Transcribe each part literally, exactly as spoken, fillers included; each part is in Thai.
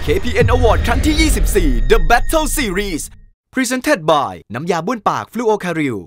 เค พี เอ็น Award ครั้งที่ ยี่สิบสี่ The Battle Series Presented by น้ำยาบ้วนปากฟลูโอคาริล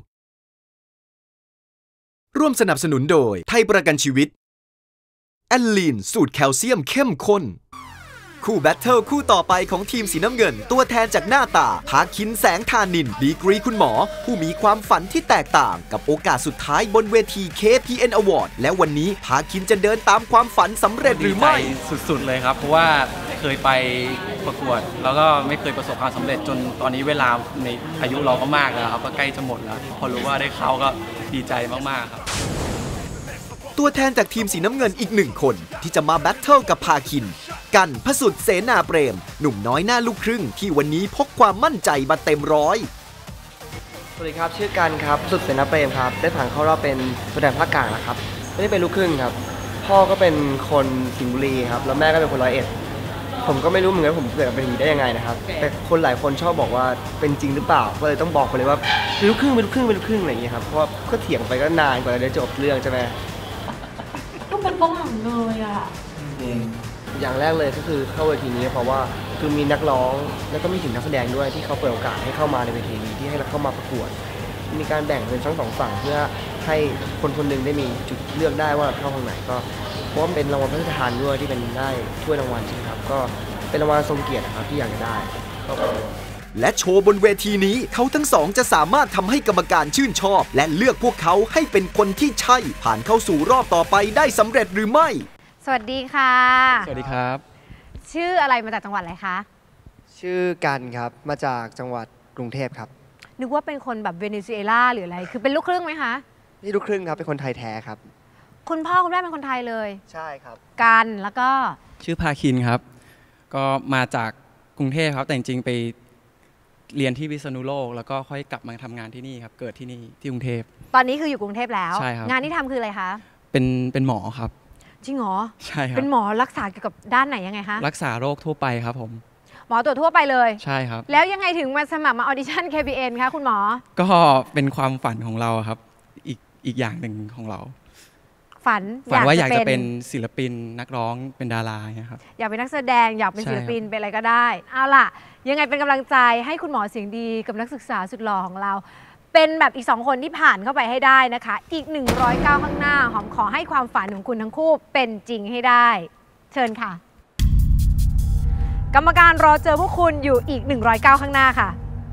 ร่วมสนับสนุนโดยไทยประกันชีวิตแอลลีนสูตรแคลเซียมเข้มข้นคู่แบทเทิลคู่ต่อไปของทีมสีน้ำเงินตัวแทนจากหน้าตาภาคินแสงธานินดีกรีคุณหมอผู้มีความฝันที่แตกต่างกับโอกาสสุดท้ายบนเวที เค พี เอ็น Award และวันนี้ภาคินจะเดินตามความฝันสำเร็จหรือไม่สุดๆเลยครับเพราะว่าเคยไปประกวดแล้วก็ไม่เคยประสบความสำเร็จจนตอนนี้เวลาในอายุเราก็มากแล้วครับก็ใกล้จะหมดแล้วพอรู้ว่าได้เข้าก็ดีใจมากๆครับตัวแทนจากทีมสีน้ำเงินอีกหนึ่งคนที่จะมาแบทเทิลกับภาคินกันพสุทธิ์เสนาเปรมหนุ่มน้อยหน้าลูกครึ่งที่วันนี้พกความมั่นใจมาเต็มร้อยสวัสดีครับชื่อกันครับพสุทธิ์เสนาเปรมครับได้ผ่านเข้ารอบเป็นตัวแทนภาคกลางนะครับไม่ได้เป็นลูกครึ่งครับพ่อก็เป็นคนสิงห์บุรีครับแล้วแม่ก็เป็นคนร้อยเอ็ดผมก็ไม่รู้เหมือนกันผมเกิดเป็นอย่างนี้ได้ยังไงนะครับแต่คนหลายคนชอบบอกว่าเป็นจริงหรือเปล่าก็เลยต้องบอกไปเลยว่าเป็นลูกครึ่งเป็นลูกครึ่งเป็นลูกครึ่งอะไรอย่างเงี้ยครับเพราะว่าก็เถียงไปก็นานกว่าจะได้จบเรื่องใช่ไหมก็เป็นฝรั่งเลยอ่ะอย่างแรกเลยก็คือเข้าเวทีนี้เพราะว่าคือมีนักร้องแล้วก็มีถึงนักแสดงด้วยที่เขาเปิดโอกาสให้เข้ามาในเวทีนี้ที่ให้เราเข้ามาประกวดมีการแบ่งเป็นทั้งสองฝั่งเพื่อให้คนคนหนึ่งได้มีจุดเลือกได้ว่าเข้าทางไหนก็เพราะว่าเป็นรางวัลพระราชทานด้วยที่เป็นได้ถ้วยรางวัลใช่ไหมครับก็เป็นรางวัลทรงเกียรตินะครับที่อยากจะได้และโชว์บนเวทีนี้เขาทั้งสองจะสามารถทำให้กรรมการชื่นชอบและเลือกพวกเขาให้เป็นคนที่ใช่ผ่านเข้าสู่รอบต่อไปได้สำเร็จหรือไม่สวัสดีค่ะสวัสดีครับชื่ออะไรมาจากจังหวัดอะไรคะชื่อกันครับมาจากจังหวัดกรุงเทพครับนึกว่าเป็นคนแบบเวเนซุเอลาหรืออะไรคือเป็นลูกครึ่งไหมคะนี่ลูกครึ่งครับเป็นคนไทยแท้ครับคุณพ่อคุณแม่เป็นคนไทยเลยใช่ครับกันแล้วก็ชื่อภาคินครับก็มาจากกรุงเทพครับแต่จริงๆไปเรียนที่พิษณุโลกแล้วก็ค่อยกลับมาทำงานที่นี่ครับเกิดที่นี่ที่กรุงเทพตอนนี้คืออยู่กรุงเทพแล้วใช่ครับงานที่ทำคืออะไรคะเป็นเป็นหมอครับจริงเหรอใช่ครับเป็นหมอรักษาเกี่ยวกับด้านไหนยังไงคะรักษาโรคทั่วไปครับผมหมอตรวจทั่วไปเลยใช่ครับแล้วยังไงถึงมาสมัครมาออดิชั่น เค พี เอ็น คะคุณหมอก็เป็นความฝันของเราครับอีกอีกอย่างหนึ่งของเราฝันฝันว่าอยากจะเป็นศิลปินนักร้องเป็นดาราเนี่ยครับอยากเป็นนักแสดงอยากเป็นศิลปินเป็นอะไรก็ได้เอาล่ะยังไงเป็นกำลังใจให้คุณหมอเสียงดีกับนักศึกษาสุดหล่อของเราเป็นแบบอีกสองคนที่ผ่านเข้าไปให้ได้นะคะอีกหนึ่งร้อยเก้าข้างหน้าหอมขอให้ความฝันของคุณทั้งคู่เป็นจริงให้ได้เชิญค่ะกรรมการรอเจอพวกคุณอยู่อีกหนึ่งร้อยเก้าข้างหน้าค่ะ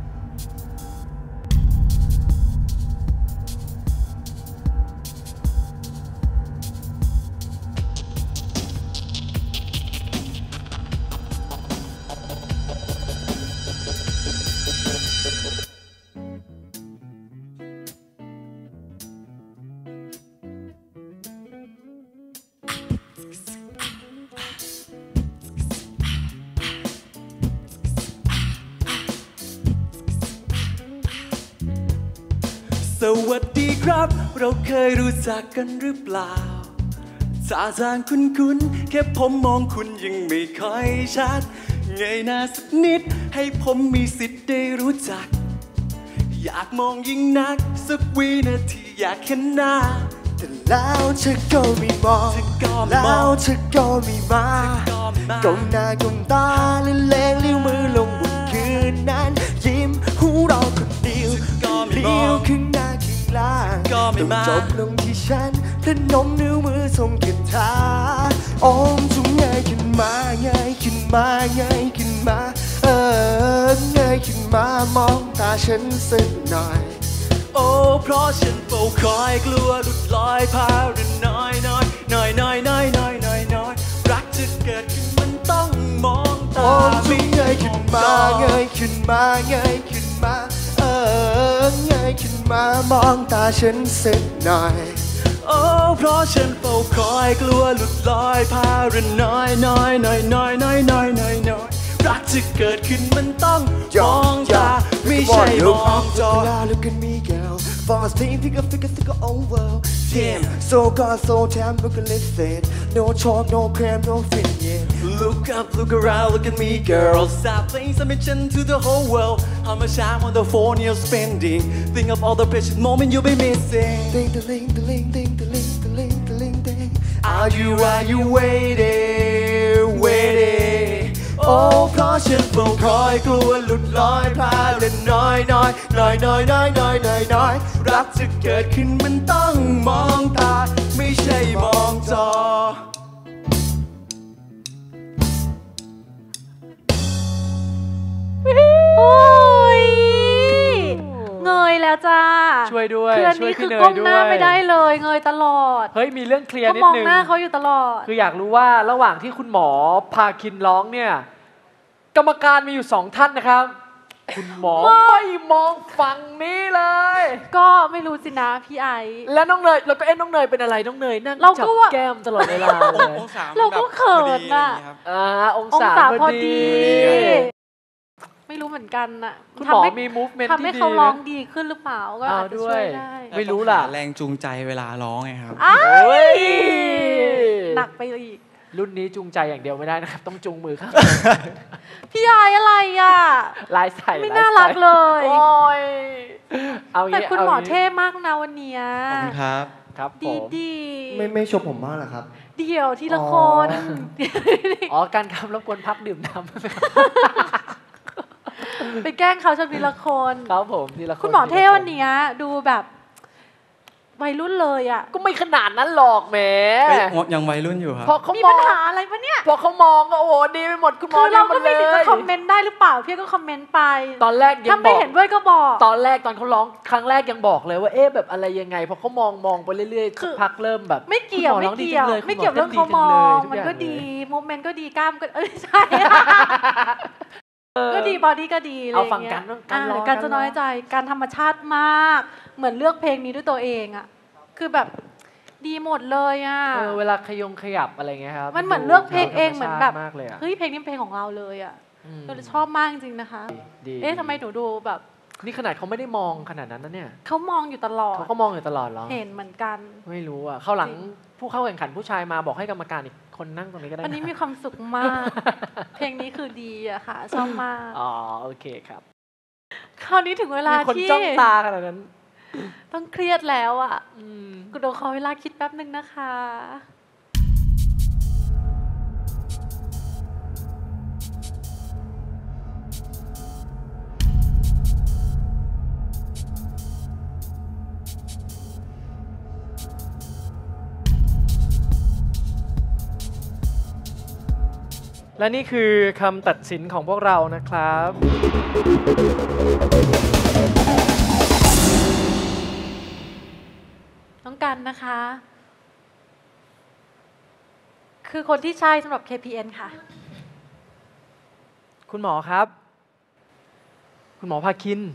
สวัสดีครับเราเคยรู้จักกันหรือเปล่าท่าทางคุ้นๆแค่ผมมองคุณยังไม่ค่อยชัดเงยหน้าสักนิดให้ผมมีสิทธิ์ได้รู้จักอยากมองยิ่งนักสักวินาทีอยากเห็นหน้าแต่แล้วเธอก็ไม่มองแล้วเธอก็ไม่มาก้มหน้าก้มตาและเล่งเลี้ยวมือลงบนคืนนั้นยิ้มหูเราคนเดียวเลี้ยวขึ้นหน้าขึ้นล่างต้องจบลงที่ฉันพนมนิ้วมือส่งคาถาอ้อมจงง่ายขึ้นมาง่ายขึ้นมาง่ายขึ้นมาเออง่ายขึ้นมามองตาฉันสักหน่อยโอ้เพราะฉันเฝ้าคอยกลัวหลุดลอยพาหรือน้อยน้อยน้อยน้อยน้อยน้อยน้อยน้อยรักจะเกิดขึ้นมันต้องมองตาไม่ง่ายขึ้นมาง่ายขึ้นมาง่ายขึ้นมาเออง่ายขึ้นมามองตาฉันสักหน่อยโอ้เพราะฉันเฝ้าคอยกลัวหลุดลอยพาหรือน้อยน้อยน้อยน้อยน้อยน้อยน้อยน้อยรักจะเกิดขึ้นมันต้องมองตาไม่ใช่มองจอ Look at me girl Fast thing figure figure figure over Damn so god so damn look at listen No talk no cram no fit yeah Look up look around look at me girl Stop playing submission to the whole world How much time on the phone you're spending Think of all the precious moments you'll be missing Ding the ling the ling ding the ling the ling the ling ding Are you are you waiting waiting Oh ฉันเฝ้าคอยกลัวหลุดลอยพลาดเล่นน้อยน้อยน้อยน้อยน้อยน้อยน้อยน้อยรักจะเกิดขึ้นมันต้องมองตาไม่ใช่มองจอโอ้ยเงยแล้วจ้าช่วยด้วยคืออันนี้คือก้มหน้าไม่ได้เลยเงยตลอดเฮ้ยมีเรื่องเคลียร์นิดนึงเขามองหน้าเขาอยู่ตลอดคืออยากรู้ว่าระหว่างที่คุณหมอพาคินร้องเนี่ยกรรมการมีอยู่สองท่านนะครับคุณหมอไม่มองฝั่งนี้เลยก็ไม่รู้สินะพี่ไอและน้องเนยแล้วก็เอ็นน้องเนยเป็นอะไรน้องเนยนั่งจับแก้มตลอดเวลาเลยเราก็เขินอ่ะอ่าองศาพอดีไม่รู้เหมือนกันน่ะคุณหมอมี movement ที่ดีทำให้เขาร้องดีขึ้นหรือเปล่าก็อาจจะช่วยได้ไม่รู้ล่ะแรงจูงใจเวลาร้องไงครับหนักไปอีกรุ่นนี้จูงใจอย่างเดียวไม่ได้นะครับต้องจูงมือครับพี่ไออะไรอ่ะลายใส่ไม่น่ารักเลยโอ้ยเอาแต่คุณหมอเท่มากนะวันนี้ขอบคุณครับครับดีดีไม่ไม่ชมผมบ้างเหรอครับเดี๋ยวทีละคนอ๋อการคำรบกวนพักดื่มน้ำไปแกล้งเขาชมทีละคนครับผมทีละคนคุณหมอเท่วันนี้ดูแบบวัยรุ่นเลยอ่ะก็ไม่ขนาดนั้นหรอกแหมยังวัยรุ่นอยู่ครับพอเขามีปัญหาอะไรปะเนี่ยพอเขามองก็โอ้โหดีไปหมดคุณหมอเราก็ไม่ติดจะคอมเมนต์ได้หรือเปล่าพี่ก็คอมเมนต์ไปตอนแรกยังบอกถ้าไม่เห็นด้วยก็บอกตอนแรกตอนเขาร้องครั้งแรกยังบอกเลยว่าเอ๊ะแบบอะไรยังไงพอเขามองมองไปเรื่อยๆสักพักเริ่มแบบไม่เกี่ยวไม่เกี่ยวไม่เกี่ยวเรื่องเขามองมันก็ดีโมเมนต์ก็ดีกล้ามก็เอ้ยใช่ก็ดีบอดี้ก็ดีเอาฟังกันการร้องการจะน้อยใจการธรรมชาติมากเหมือนเลือกเพลงนี้ด้วยตัวเองอ่ะคือแบบดีหมดเลยอ่ะเออเวลาขยงขยับอะไรเงี้ยครับมันเหมือนเลือกเพลงเองเหมือนแบบเฮ้ยเพลงนี้เพลงของเราเลยอ่ะเราชอบมากจริงนะคะเอ๊ะทำไมหนูดูแบบนี่ขนาดเขาไม่ได้มองขนาดนั้นนะเนี่ยเขามองอยู่ตลอดเขาก็มองอยู่ตลอดเหรอเห็นเหมือนกันไม่รู้อ่ะเข้าหลังผู้เข้าแข่งขันผู้ชายมาบอกให้กรรมการอีกคนนั่งตรงนี้ก็ได้อันนี้มีความสุขมากเพลงนี้คือดีอะค่ะชอบมากอ๋อโอเคครับคราวนี้ถึงเวลาที่คนจ้องตาขนาดนั้นต้องเครียดแล้วอ่ะกูโดนขอเวลาคิดแป๊บนึงนะคะและนี่คือคำตัดสินของพวกเรานะครับน้องกันนะคะคือคนที่ใช่สำหรับ เค พี เอ็น ค่ะคุณหมอครับคุณหมอภาคิน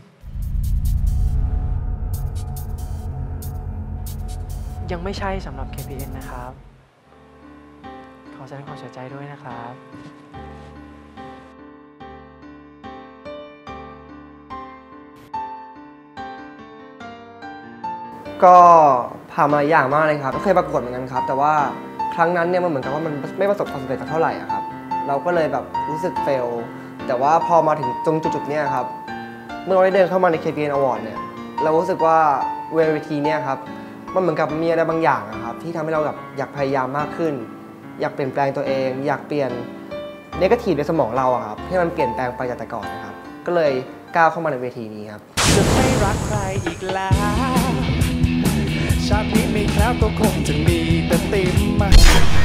ยังไม่ใช่สำหรับ เค พี เอ็น นะครับขอแสดงความเสียใจด้วยนะครับก็ผ่านมาอย่างมากเลยครับก็เคยประกวดเหมือนกันครับแต่ว่าครั้งนั้นเนี่ยมันเหมือนกับว่ามันไม่ประสบความสำเร็จเท่าไหร่ครับเราก็เลยแบบรู้สึกเฟลแต่ว่าพอมาถึงตรงจุดๆนี้ครับเมื่อเราได้เดินเข้ามาใน เค พี เอ็น Award เนี่ยเรารู้สึกว่าเวทีเนี่ยครับมันเหมือนกับมีอะไรบางอย่างครับที่ทำให้เราแบบอยากพยายามมากขึ้นอยากเปลี่ยนแปลงตัวเองอยากเปลี่ยนเนกาทีฟในสมองเราครับให้มันเปลี่ยนแปลงไปจากแต่ก่อนนะครับก็เลยก้าวเข้ามาในเวทีนี้ครับจะไม่รักใครอีกแล้วชาตินี้ไม่แคล้วก็คงจะมีแต่ติมมา